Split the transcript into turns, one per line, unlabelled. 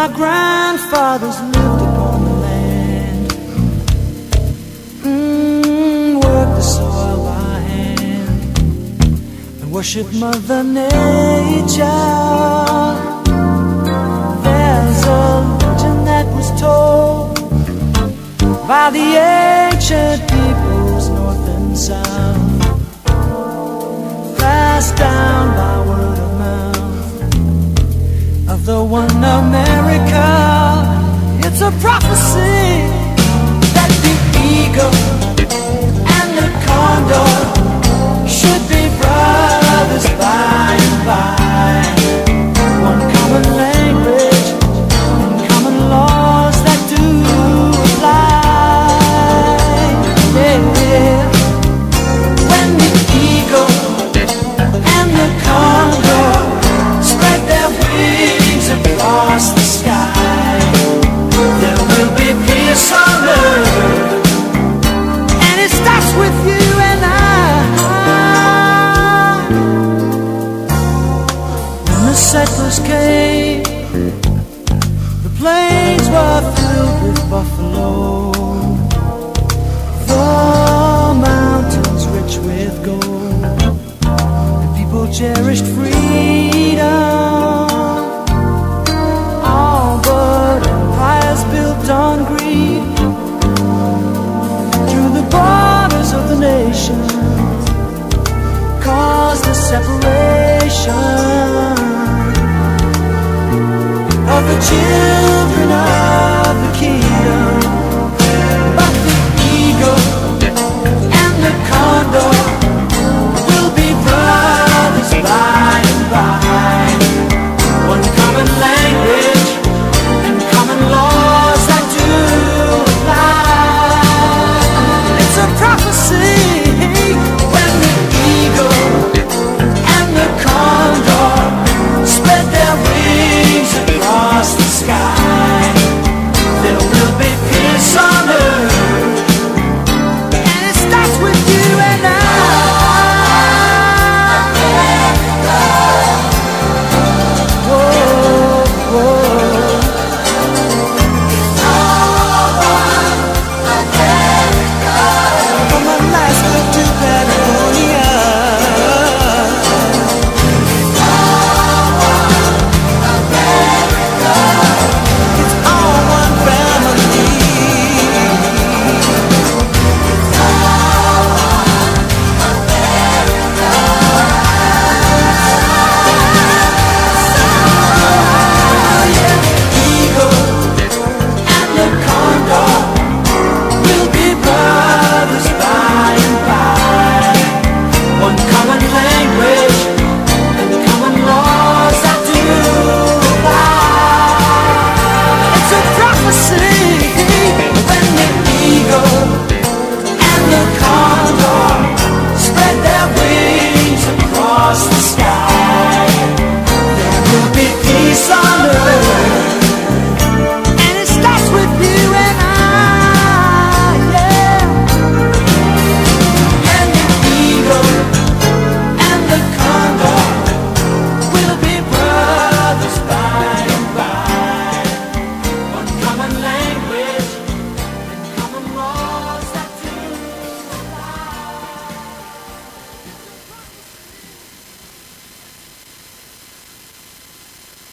our grandfathers lived upon the land, worked the soil by hand, and worshipped Mother Nature. There's a legend that was told by the ancient peoples north and south, passed down by word of mouth, of the one America. It's a prophecy that the eagle and the condor should be brothers by and by. One common language and common laws that do apply. Yeah. When the eagle and the condor spread their wings across the sky, there will be peace on earth, and it starts with you and I. When the settlers came, the plains were filled with buffalo, the mountains rich with gold, and people cherished freedom. All but empires built on greed through the borders of the nations caused a separation of the children